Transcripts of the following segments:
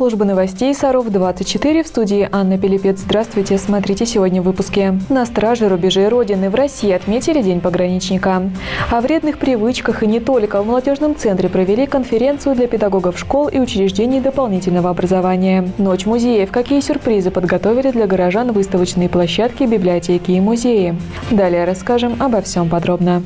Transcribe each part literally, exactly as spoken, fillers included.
службы новостей Саров двадцать четыре, в студии Анна Пилипец. Здравствуйте, смотрите сегодня в выпуске. На страже рубежей Родины в России отметили День пограничника. О вредных привычках и не только в молодежном центре провели конференцию для педагогов школ и учреждений дополнительного образования. Ночь музеев. Какие сюрпризы подготовили для горожан выставочные площадки, библиотеки и музеи. Далее расскажем обо всем подробно.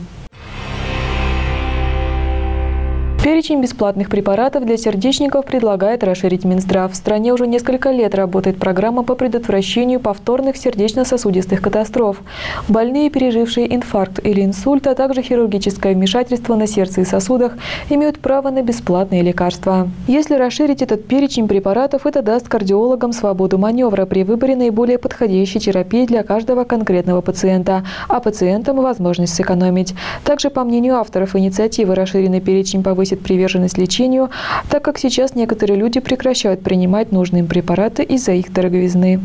Перечень бесплатных препаратов для сердечников предлагает расширить Минздрав. В стране уже несколько лет работает программа по предотвращению повторных сердечно-сосудистых катастроф. Больные, пережившие инфаркт или инсульт, а также хирургическое вмешательство на сердце и сосудах, имеют право на бесплатные лекарства. Если расширить этот перечень препаратов, это даст кардиологам свободу маневра при выборе наиболее подходящей терапии для каждого конкретного пациента, а пациентам возможность сэкономить. Также, по мнению авторов инициативы, расширенный перечень повысит приверженность лечению, так как сейчас некоторые люди прекращают принимать нужные им препараты из-за их дороговизны.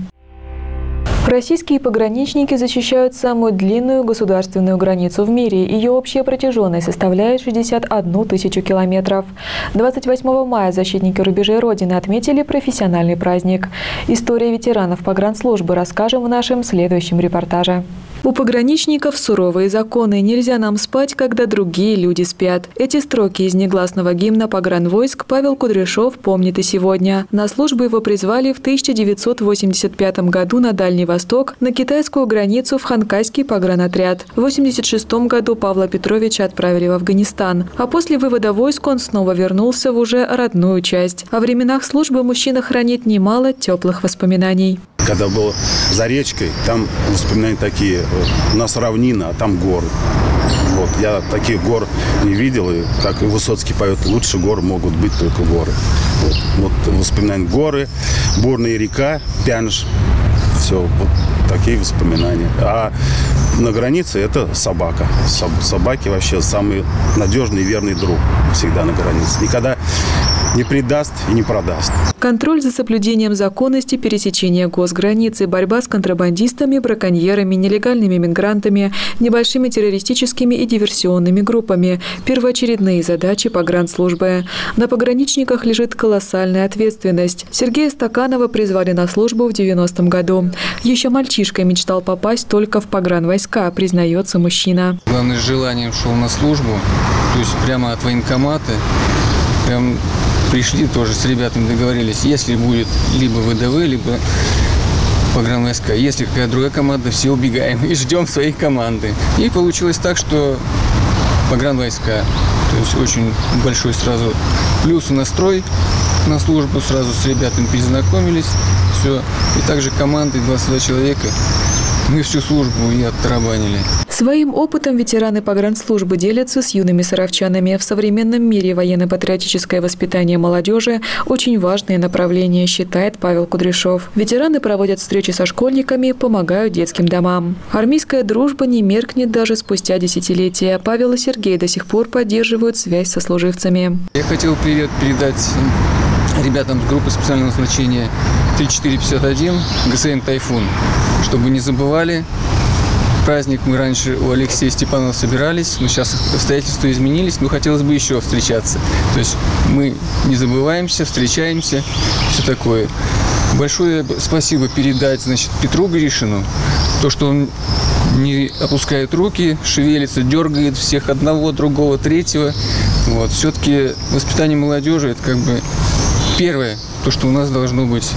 Российские пограничники защищают самую длинную государственную границу в мире. Ее общая протяженность составляет шестьдесят одну тысячу километров. двадцать восьмого мая защитники рубежей Родины отметили профессиональный праздник. История ветеранов погранслужбы расскажем в нашем следующем репортаже. У пограничников суровые законы. Нельзя нам спать, когда другие люди спят. Эти строки из негласного гимна погранвойск Павел Кудряшов помнит и сегодня. На службу его призвали в тысяча девятьсот восемьдесят пятом году на Дальний Восток, на китайскую границу в Ханкайский погранотряд. В восемьдесят шестом году Павла Петровича отправили в Афганистан. А после вывода войск он снова вернулся в уже родную часть. О временах службы мужчина хранит немало теплых воспоминаний. Когда был за речкой, там воспоминания такие. У нас равнина, а там горы. Вот, я таких гор не видел. И, как и Высоцкий поет, лучше гор могут быть только горы. Вот, вот воспоминания горы, бурная река, Пяныш. Все, вот такие воспоминания. А на границе это собака. Собаки вообще самый надежный и верный друг всегда на границе. Никогда не предаст и не продаст. Контроль за соблюдением законности пересечения госграницы, борьба с контрабандистами, браконьерами, нелегальными мигрантами, небольшими террористическими и диверсионными группами – первоочередные задачи погранслужбы. На пограничниках лежит колоссальная ответственность. Сергея Стаканова призвали на службу в девяностом году. Еще мальчишкой мечтал попасть только в погранвойска, признается мужчина. Главное, с желанием шел на службу, то есть прямо от военкомата. Прям пришли тоже с ребятами, договорились, если будет либо ВДВ, либо погранвойска. Если какая-то другая команда, все убегаем и ждем своей команды. И получилось так, что погранвойска, то есть очень большой сразу плюс и настрой на службу, сразу с ребятами перезнакомились, все. И также командой двадцать два человека мы всю службу и оттарабанили. Своим опытом ветераны погранслужбы делятся с юными саровчанами. В современном мире военно-патриотическое воспитание молодежи – очень важное направление, считает Павел Кудряшов. Ветераны проводят встречи со школьниками, помогают детским домам. Армейская дружба не меркнет даже спустя десятилетия. Павел и Сергей до сих пор поддерживают связь со служивцами. Я хотел привет передать ребятам с группы специального назначения три четыре пятьдесят один ГСН «Тайфун», чтобы не забывали. Праздник мы раньше у Алексея Степанова собирались, но сейчас обстоятельства изменились, но хотелось бы еще встречаться. То есть мы не забываемся, встречаемся, все такое. Большое спасибо передать, значит, Петру Гришину, то, что он не опускает руки, шевелится, дергает всех одного, другого, третьего. Вот. Все-таки воспитание молодежи – это как бы первое, то, что у нас должно быть.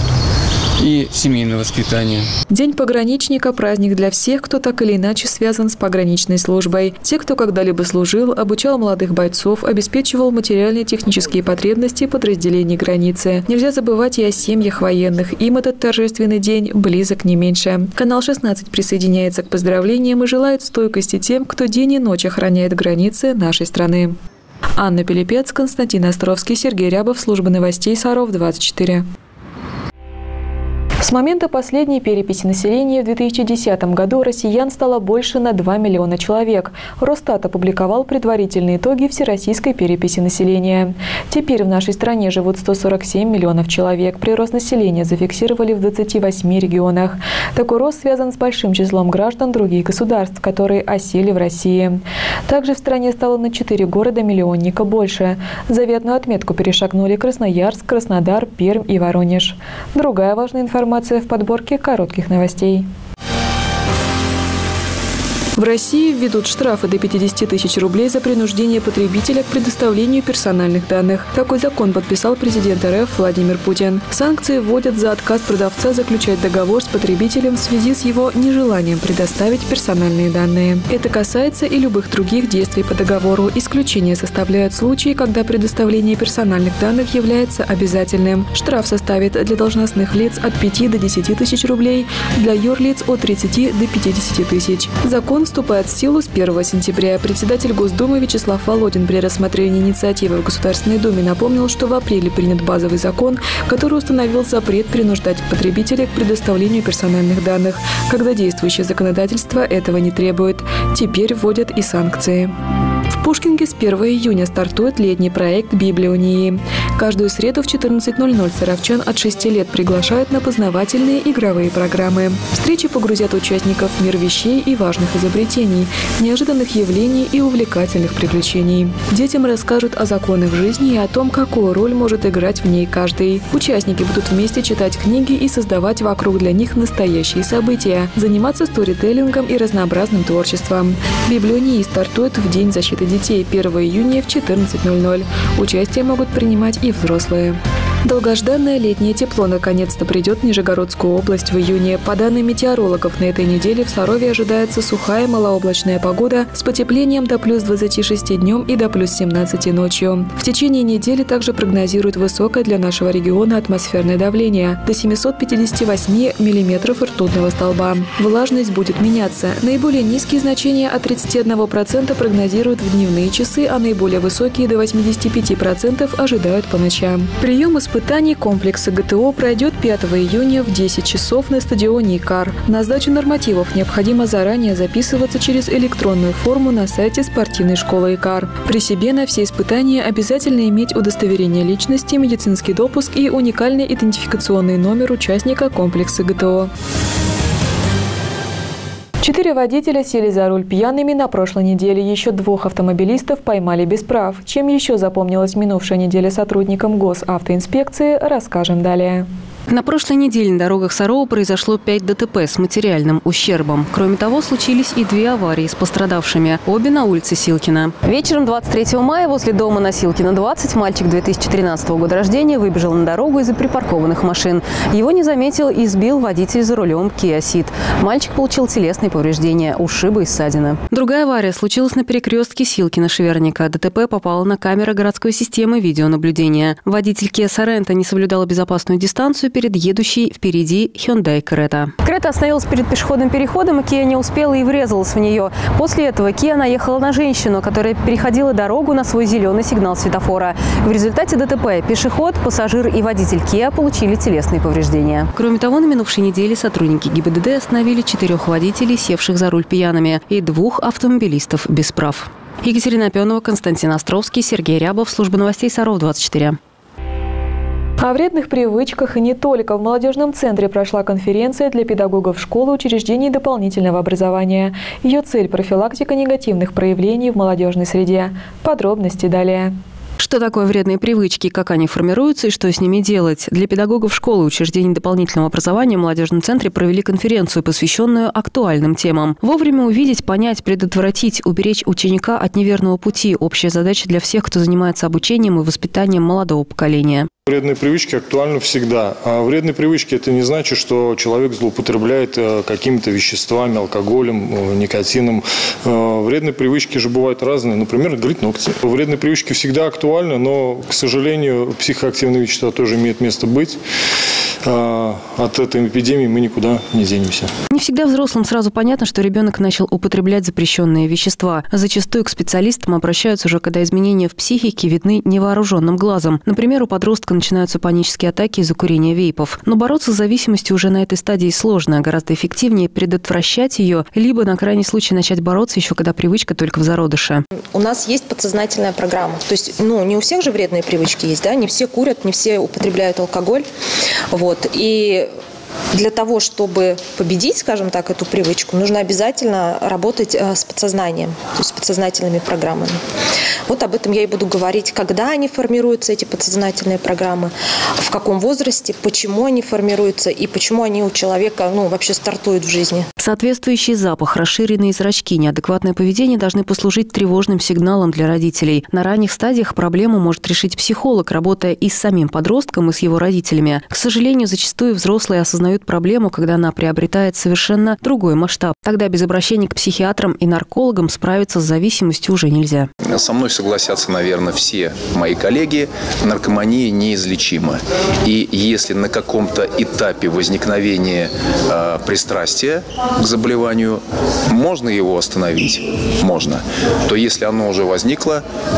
И семейное воспитание. День пограничника – праздник для всех, кто так или иначе связан с пограничной службой. Те, кто когда-либо служил, обучал молодых бойцов, обеспечивал материальные технические потребности подразделений границы. Нельзя забывать и о семьях военных. Им этот торжественный день близок не меньше. Канал шестнадцать присоединяется к поздравлениям и желает стойкости тем, кто день и ночь охраняет границы нашей страны. Анна Пилипец, Константин Островский, Сергей Рябов, служба новостей Саров двадцать четыре. С момента последней переписи населения в две тысячи десятом году россиян стало больше на два миллиона человек. Росстат опубликовал предварительные итоги всероссийской переписи населения. Теперь в нашей стране живут сто сорок семь миллионов человек. Прирост населения зафиксировали в двадцати восьми регионах. Такой рост связан с большим числом граждан других государств, которые осели в России. Также в стране стало на четыре города-миллионника больше. Заветную отметку перешагнули Красноярск, Краснодар, Пермь и Воронеж. Другая важная информация в подборке коротких новостей. В России введут штрафы до пятидесяти тысяч рублей за принуждение потребителя к предоставлению персональных данных. Такой закон подписал президент РФ Владимир Путин. Санкции вводят за отказ продавца заключать договор с потребителем в связи с его нежеланием предоставить персональные данные. Это касается и любых других действий по договору. Исключение составляют случаи, когда предоставление персональных данных является обязательным. Штраф составит для должностных лиц от пяти до десяти тысяч рублей, для юрлиц от тридцати до пятидесяти тысяч. Закон вступает в силу с первого сентября. Председатель Госдумы Вячеслав Володин при рассмотрении инициативы в Государственной Думе напомнил, что в апреле принят базовый закон, который установил запрет принуждать потребителей к предоставлению персональных данных, когда действующее законодательство этого не требует. Теперь вводят и санкции. В Пушкинке с первого июня стартует летний проект «Библионии». Каждую среду в четырнадцать ноль ноль саровчан от шести лет приглашают на познавательные игровые программы. Встречи погрузят участников в мир вещей и важных изобретений, неожиданных явлений и увлекательных приключений. Детям расскажут о законах жизни и о том, какую роль может играть в ней каждый. Участники будут вместе читать книги и создавать вокруг для них настоящие события, заниматься сторителлингом и разнообразным творчеством. «Библионии» стартует в День защиты детей первого июня в четырнадцать ноль ноль. Участие могут принимать и взрослые. Долгожданное летнее тепло наконец-то придет в Нижегородскую область в июне. По данным метеорологов, на этой неделе в Сарове ожидается сухая малооблачная погода с потеплением до плюс двадцати шести днем и до плюс семнадцати ночью. В течение недели также прогнозируют высокое для нашего региона атмосферное давление до семисот пятидесяти восьми миллиметров ртутного столба. Влажность будет меняться. Наиболее низкие значения от тридцати одного процента прогнозируют в дневные часы, а наиболее высокие до восьмидесяти пяти процентов ожидают по ночам. Прием испытаний комплекса ГТО пройдет пятого июня в десять часов на стадионе «Икар». На сдачу нормативов необходимо заранее записываться через электронную форму на сайте спортивной школы «Икар». При себе на все испытания обязательно иметь удостоверение личности, медицинский допуск и уникальный идентификационный номер участника комплекса ГТО. Четыре водителя сели за руль пьяными на прошлой неделе. Еще двух автомобилистов поймали без прав. Чем еще запомнилась минувшая неделя сотрудникам госавтоинспекции, расскажем далее. На прошлой неделе на дорогах Сарова произошло пять ДТП с материальным ущербом. Кроме того, случились и две аварии с пострадавшими. Обе на улице Силкина. Вечером двадцать третьего мая возле дома на Силкина двадцать мальчик две тысячи тринадцатого года рождения выбежал на дорогу из-за припаркованных машин. Его не заметил и сбил водитель за рулем Kia Ceed. Мальчик получил телесные повреждения, ушибы и ссадины. Другая авария случилась на перекрестке Силкина-Шеверника. ДТП попало на камеры городской системы видеонаблюдения. Водитель Kia Sorento не соблюдал безопасную дистанцию перед едущей впереди Hyundai Creta. Creta остановилась перед пешеходным переходом, и Kia не успела и врезалась в нее. После этого Kia наехала на женщину, которая переходила дорогу на свой зеленый сигнал светофора. В результате ДТП пешеход, пассажир и водитель Kia получили телесные повреждения. Кроме того, на минувшей неделе сотрудники ГИБДД остановили четырех водителей, севших за руль пьяными, и двух автомобилистов без прав. Екатерина Опенова, Константин Островский, Сергей Рябов, служба новостей Саров двадцать четыре. О вредных привычках и не только. В молодежном центре прошла конференция для педагогов школы и учреждений дополнительного образования. Ее цель – профилактика негативных проявлений в молодежной среде. Подробности далее. Что такое вредные привычки, как они формируются и что с ними делать? Для педагогов школы и учреждений дополнительного образования в молодежном центре провели конференцию, посвященную актуальным темам. Вовремя увидеть, понять, предотвратить, уберечь ученика от неверного пути – общая задача для всех, кто занимается обучением и воспитанием молодого поколения. Вредные привычки актуальны всегда. А вредные привычки – это не значит, что человек злоупотребляет какими-то веществами, алкоголем, никотином. Вредные привычки же бывают разные. Например, грызть ногти. Вредные привычки всегда актуальны, но, к сожалению, психоактивные вещества тоже имеют место быть. От этой эпидемии мы никуда не денемся. Не всегда взрослым сразу понятно, что ребенок начал употреблять запрещенные вещества. Зачастую к специалистам обращаются уже, когда изменения в психике видны невооруженным глазом. Например, у подростка только начинаются панические атаки из-за курения вейпов. Но бороться с зависимостью уже на этой стадии сложно. Гораздо эффективнее предотвращать ее, либо на крайний случай начать бороться еще когда привычка только в зародыше. У нас есть подсознательная программа. То есть, ну, не у всех же вредные привычки есть, да? Не все курят, не все употребляют алкоголь. Вот. И для того, чтобы победить, скажем так, эту привычку, нужно обязательно работать с подсознанием, то есть с подсознательными программами. Вот об этом я и буду говорить, когда они формируются, эти подсознательные программы, в каком возрасте, почему они формируются и почему они у человека, ну, вообще стартуют в жизни. Соответствующий запах, расширенные зрачки, неадекватное поведение должны послужить тревожным сигналом для родителей. На ранних стадиях проблему может решить психолог, работая и с самим подростком, и с его родителями. К сожалению, зачастую взрослые осознают проблему, когда она приобретает совершенно другой масштаб. Тогда без обращения к психиатрам и наркологам справиться с зависимостью уже нельзя. Со мной согласятся, наверное, все мои коллеги. Наркомания неизлечима. И если на каком-то этапе возникновения э, пристрастия к заболеванию можно его остановить, можно, то если оно уже возникло,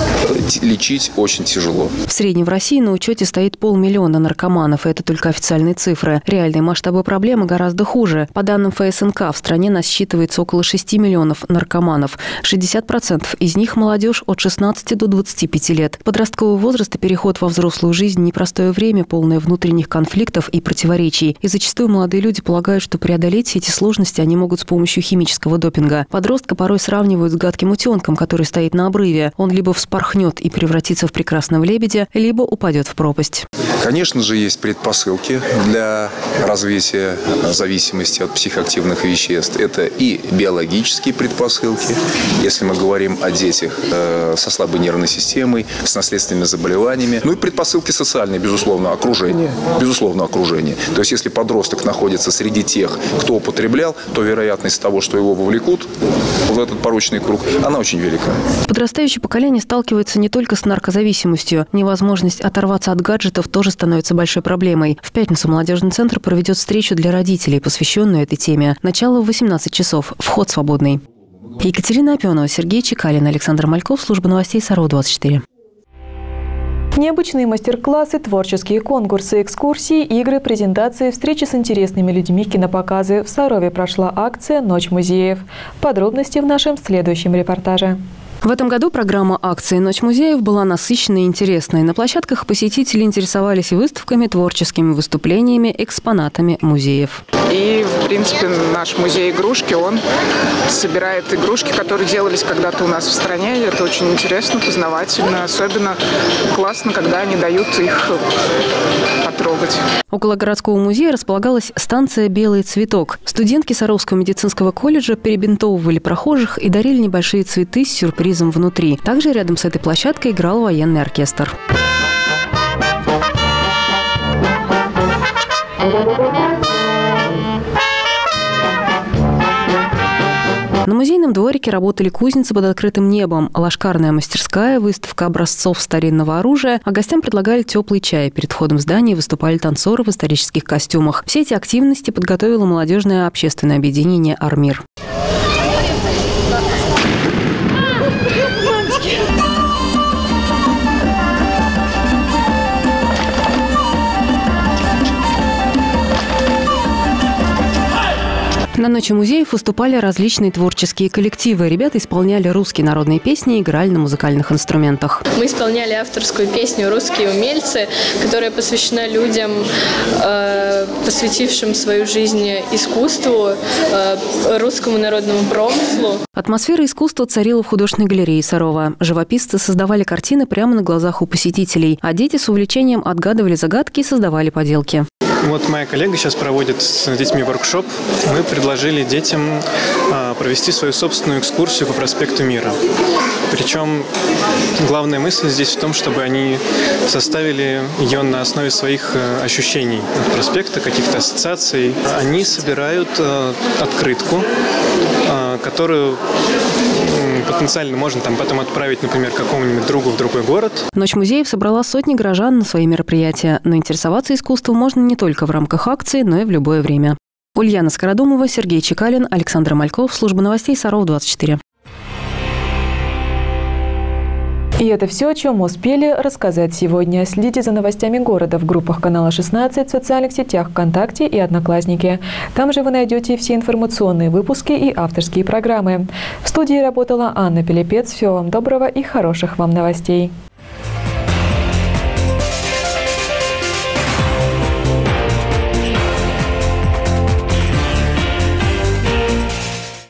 лечить очень тяжело. В среднем в России на учете стоит полмиллиона наркоманов, и это только официальные цифры. Реальные масштабы проблемы гораздо хуже. По данным эф эс эн ка, в стране насчитывается около шести миллионов наркоманов. шестьдесят процентов из них молодежь от шестнадцати до двадцати пяти лет. Подростковый возраст и переход во взрослую жизнь – непростое время, полное внутренних конфликтов и противоречий. И зачастую молодые люди полагают, что преодолеть все эти сложности они могут с помощью химического допинга. Подростка порой сравнивают с гадким утенком, который стоит на обрыве. Он либо вспорхнет и превратится в прекрасного лебедя, либо упадет в пропасть. Конечно же, есть предпосылки для развития зависимости от психоактивных веществ. Это и биологические предпосылки, если мы говорим о детях э, со слабой нервной системой, с наследственными заболеваниями. Ну и предпосылки социальные, безусловно, окружение. Безусловно, окружение. То есть, если подросток находится среди тех, кто употреблял, то вероятность того, что его вовлекут в этот порочный круг, она очень велика. Подрастающее поколение сталкивается не только с наркозависимостью. Невозможность оторваться от гаджетов тоже становится большой проблемой. В пятницу молодежный центр проведет встречу для родителей, посвященную этой теме. Начало в восемнадцать часов. Вход свободный. Екатерина Опенова, Сергей Чекалин, Александр Мальков, служба новостей Саро двадцать четыре. Необычные мастер-классы, творческие конкурсы, экскурсии, игры, презентации, встречи с интересными людьми, кинопоказы. В Сарове прошла акция «Ночь музеев». Подробности в нашем следующем репортаже. В этом году программа акции «Ночь музеев» была насыщенной и интересной. На площадках посетители интересовались выставками, творческими выступлениями, экспонатами музеев. И, в принципе, наш музей игрушки, он собирает игрушки, которые делались когда-то у нас в стране. Это очень интересно, познавательно. Особенно классно, когда они дают их потрогать. Около городского музея располагалась станция «Белый цветок». Студентки Саровского медицинского колледжа перебинтовывали прохожих и дарили небольшие цветы с сюрпризом внутри. Также рядом с этой площадкой играл военный оркестр. На музейном дворике работали кузницы под открытым небом, ложкарная мастерская, выставка образцов старинного оружия, а гостям предлагали теплый чай. Перед входом в здание выступали танцоры в исторических костюмах. Все эти активности подготовило молодежное общественное объединение «Армир». На Ночи музеев выступали различные творческие коллективы. Ребята исполняли русские народные песни и играли на музыкальных инструментах. Мы исполняли авторскую песню «Русские умельцы», которая посвящена людям, э, посвятившим свою жизнь искусству, э, русскому народному промыслу. Атмосфера искусства царила в художественной галерее Сарова. Живописцы создавали картины прямо на глазах у посетителей, а дети с увлечением отгадывали загадки и создавали поделки. Вот моя коллега сейчас проводит с детьми воркшоп. Мы предложили детям а, провести свою собственную экскурсию по проспекту Мира. Причем главная мысль здесь в том, чтобы они составили ее на основе своих а, ощущений от проспекта, каких-то ассоциаций. Они собирают а, открытку, а, которую потенциально можно там потом отправить, например, какому-нибудь другу в другой город. Ночь музеев собрала сотни горожан на свои мероприятия. Но интересоваться искусством можно не только в рамках акции, но и в любое время. Ульяна Скородумова, Сергей Чекалин, Александр Мальков, служба новостей Саров двадцать четыре. И это все, о чем мы успели рассказать сегодня. Следите за новостями города в группах канала шестнадцать, в социальных сетях ВКонтакте и Одноклассники. Там же вы найдете все информационные выпуски и авторские программы. В студии работала Анна Пилипец. Всего вам доброго и хороших вам новостей.